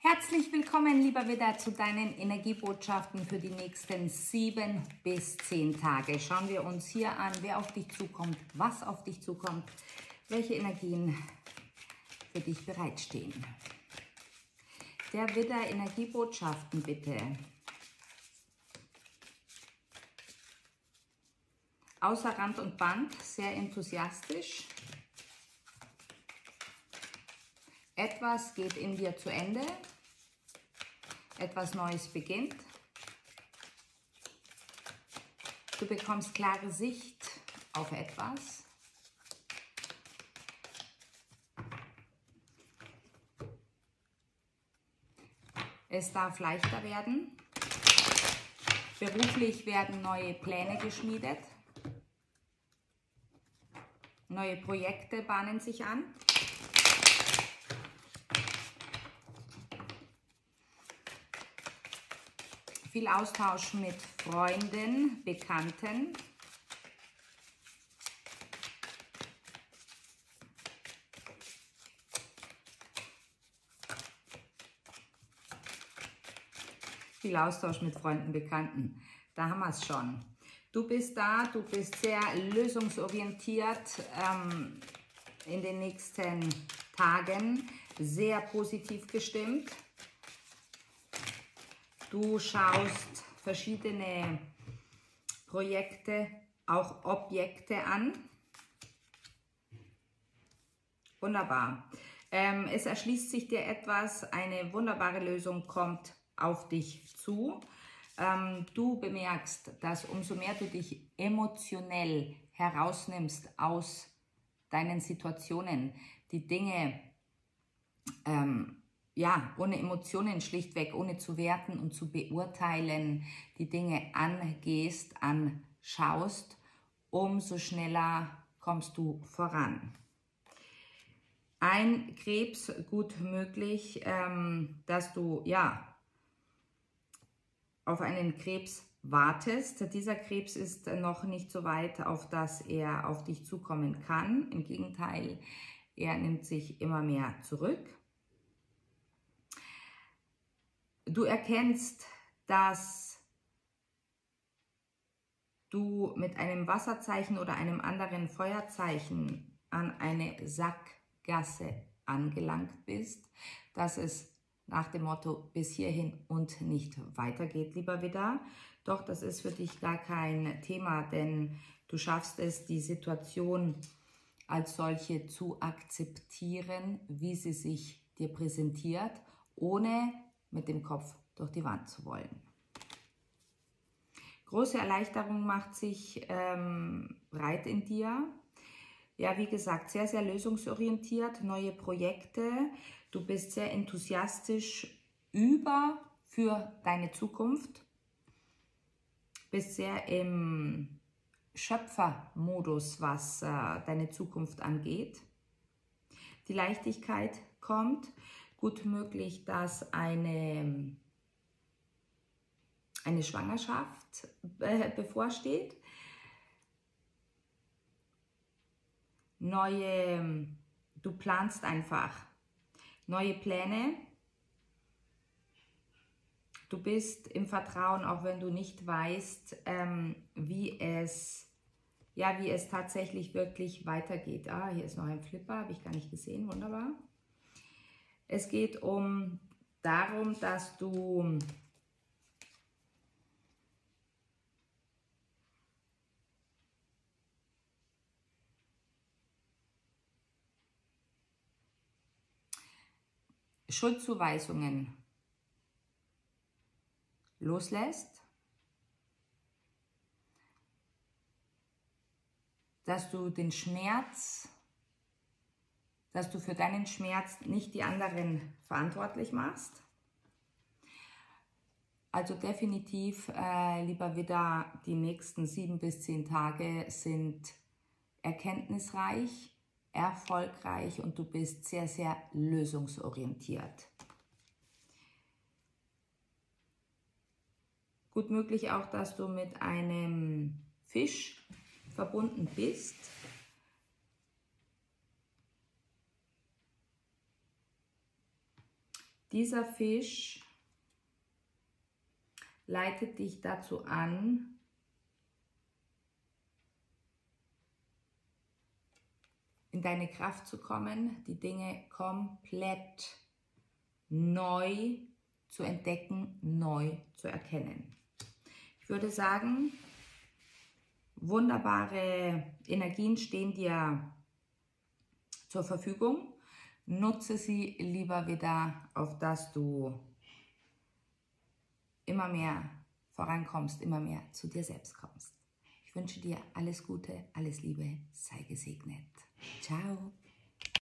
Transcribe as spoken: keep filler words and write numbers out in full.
Herzlich willkommen, lieber Widder, zu deinen Energiebotschaften für die nächsten sieben bis zehn Tage. Schauen wir uns hier an, wer auf dich zukommt, was auf dich zukommt, welche Energien für dich bereitstehen. Der Widder, Energiebotschaften bitte. Außer Rand und Band, sehr enthusiastisch. Etwas geht in dir zu Ende. Etwas Neues beginnt. Du bekommst klare Sicht auf etwas. Es darf leichter werden. Beruflich werden neue Pläne geschmiedet. Neue Projekte bahnen sich an. Viel Austausch mit Freunden, Bekannten. Viel Austausch mit Freunden, Bekannten. Da haben wir es schon. Du bist da, du bist sehr lösungsorientiert ähm, in den nächsten Tagen, sehr positiv gestimmt. Du schaust verschiedene Projekte, auch Objekte an. Wunderbar. Ähm, es erschließt sich dir etwas, eine wunderbare Lösung kommt auf dich zu. Ähm, du bemerkst, dass umso mehr du dich emotionell herausnimmst aus deinen Situationen, die Dinge ähm, ja, ohne Emotionen schlichtweg, ohne zu werten und zu beurteilen, die Dinge angehst, anschaust, umso schneller kommst du voran. Ein Krebs, gut möglich, ähm, dass du ja auf einen Krebs wartest. Dieser Krebs ist noch nicht so weit, auf dass er auf dich zukommen kann. Im Gegenteil, er nimmt sich immer mehr zurück. Du erkennst, dass du mit einem Wasserzeichen oder einem anderen Feuerzeichen an eine Sackgasse angelangt bist, dass es nach dem Motto bis hierhin und nicht weitergeht, lieber Widder. Doch das ist für dich gar kein Thema, denn du schaffst es, die Situation als solche zu akzeptieren, wie sie sich dir präsentiert, ohne mit dem Kopf durch die Wand zu wollen. Große Erleichterung macht sich ähm, breit in dir. Ja, wie gesagt, sehr, sehr lösungsorientiert, neue Projekte. Du bist sehr enthusiastisch über für deine Zukunft. Bist sehr im Schöpfermodus, was äh, deine Zukunft angeht. Die Leichtigkeit kommt. Gut möglich, dass eine, eine Schwangerschaft äh, bevorsteht. Neue, du planst einfach neue Pläne. Du bist im Vertrauen, auch wenn du nicht weißt, ähm, wie es, ja, wie es tatsächlich wirklich weitergeht. Ah, hier ist noch ein Flipper, habe ich gar nicht gesehen, wunderbar. Es geht um darum, dass du Schuldzuweisungen loslässt, dass du den Schmerz, dass du für deinen Schmerz nicht die anderen verantwortlich machst. Also definitiv, äh, lieber Widder, die nächsten sieben bis zehn Tage sind erkenntnisreich, erfolgreich und du bist sehr, sehr lösungsorientiert. Gut möglich auch, dass du mit einem Fisch verbunden bist. Dieser Fisch leitet dich dazu an, in deine Kraft zu kommen, die Dinge komplett neu zu entdecken, neu zu erkennen. Ich würde sagen, wunderbare Energien stehen dir zur Verfügung. Nutze sie lieber wieder, auf dass du immer mehr vorankommst, immer mehr zu dir selbst kommst. Ich wünsche dir alles Gute, alles Liebe, sei gesegnet. Ciao.